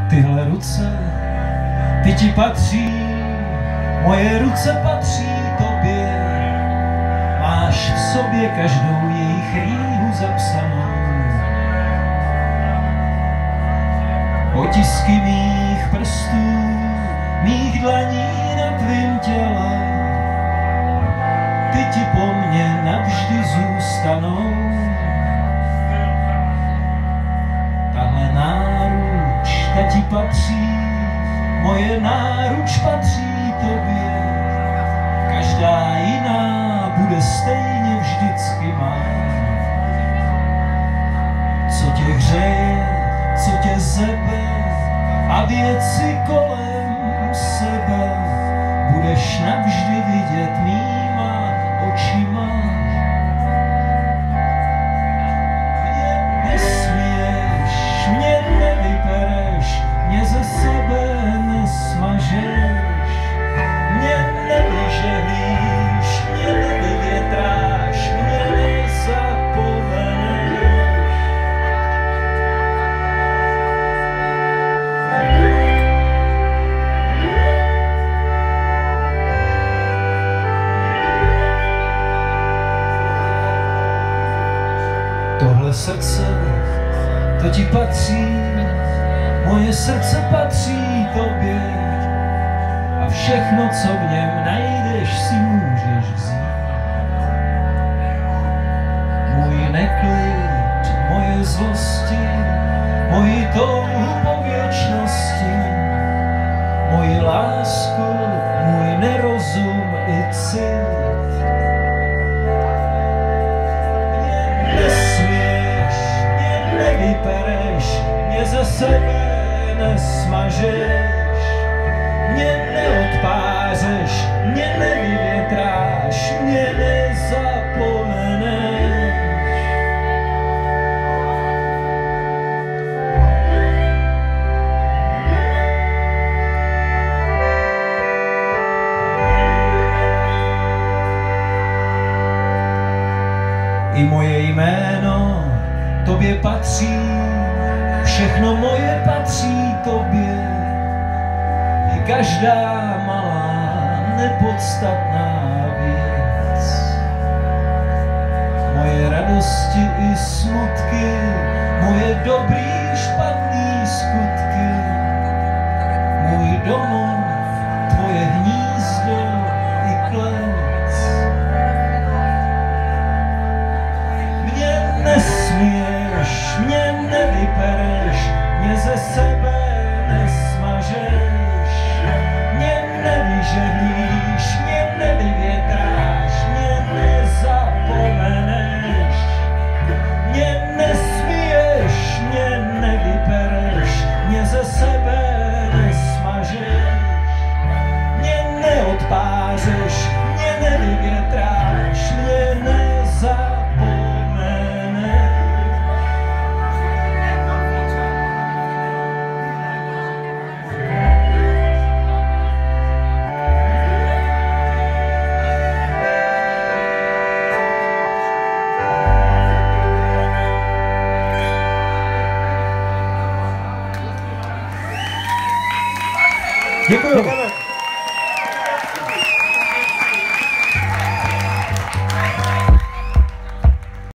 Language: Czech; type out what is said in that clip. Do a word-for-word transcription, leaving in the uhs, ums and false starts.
Tyhle ruce, ty ti patří, moje ruce patří tobě. Máš v sobě každou jejich rýhu zapsanou. Otisky mých prstů, mých dlaní na tvým těle. Ty ti po mně navždy zůstanou. Tahle náruč, ta ti patří, moje náruč patří tobě. Každá jiná bude stejně vždycky má. Co tě hřeje, co tě zebe a věci kolem sebe budeš navždy vidět mýma očima. Mě nesměješ, mě nevypereš, mě ze sebe nesmažeš, mě nevyžehlíš, mě nevyvětráš, mě nezapomeneš. Tohle srdce, to ti patří, moje srdce patří tobě a všechno, co v něm najdeš, si můžeš vzít. Můj neklid, moje zlosti, moji touhu po věčnosti, moji lásku, můj nerozum i cit. Nevypereš, mě ze sebe nesmažeš, mě neodpářeš, mě nevyvětráš, mě nezapomeneš. I moje jméno tobě patří, všechno moje patří tobě. I každá malá nepodstatná věc. Moje radosti i smutky, moje dobrý špatný skutky. Můj domov, tvoje hnízdo i klec. Mě nesměješ, mě nevypereš, mě ze sebe nesmažeš.